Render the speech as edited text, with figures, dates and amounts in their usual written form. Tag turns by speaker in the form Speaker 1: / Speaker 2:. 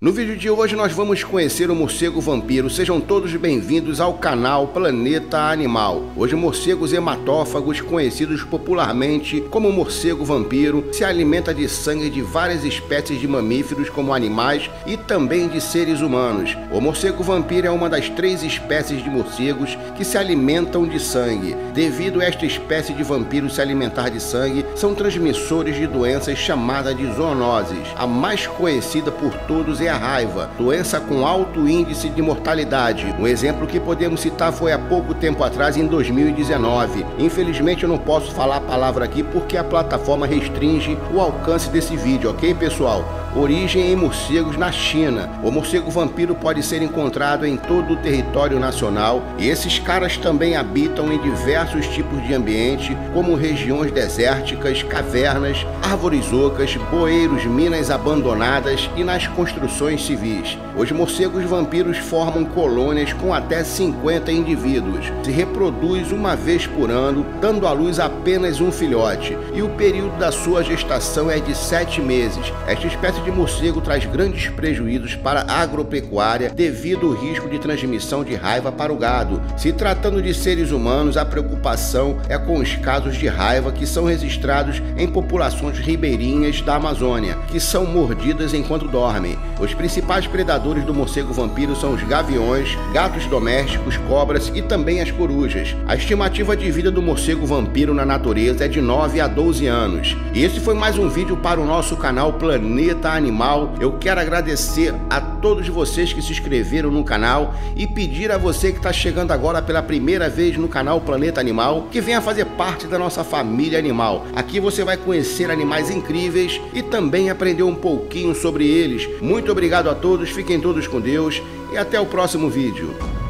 Speaker 1: No vídeo de hoje nós vamos conhecer o morcego vampiro. Sejam todos bem-vindos ao canal Planeta Animal. Hoje morcegos hematófagos, conhecidos popularmente como morcego vampiro, se alimenta de sangue de várias espécies de mamíferos como animais e também de seres humanos. O morcego vampiro é uma das 3 espécies de morcegos que se alimentam de sangue. Devido a esta espécie de vampiro se alimentar de sangue, são transmissores de doenças chamadas de zoonoses. A mais conhecida por todos é a raiva, doença com alto índice de mortalidade. Um exemplo que podemos citar foi há pouco tempo atrás, em 2019. Infelizmente eu não posso falar a palavra aqui porque a plataforma restringe o alcance desse vídeo, ok, pessoal? Origem em morcegos na China. O morcego vampiro pode ser encontrado em todo o território nacional e esses caras também habitam em diversos tipos de ambiente, como regiões desérticas, cavernas, árvores ocas, bueiros, minas abandonadas e nas construções civis. Os morcegos vampiros formam colônias com até 50 indivíduos. Se reproduz uma vez por ano, dando à luz apenas um filhote, e o período da sua gestação é de 7 meses. Esta espécie de morcego traz grandes prejuízos para a agropecuária devido ao risco de transmissão de raiva para o gado. Se tratando de seres humanos, a preocupação é com os casos de raiva que são registrados em populações ribeirinhas da Amazônia, que são mordidas enquanto dormem. Os principais predadores do morcego vampiro são os gaviões, gatos domésticos, cobras e também as corujas. A estimativa de vida do morcego vampiro na natureza é de 9 a 12 anos. E esse foi mais um vídeo para o nosso canal Planeta Animal. Eu quero agradecer a todos vocês que se inscreveram no canal e pedir a você que está chegando agora pela primeira vez no canal Planeta Animal que venha fazer parte da nossa família animal. Aqui você vai conhecer animais incríveis e também aprender um pouquinho sobre eles. Muito obrigado a todos, fiquem todos com Deus e até o próximo vídeo.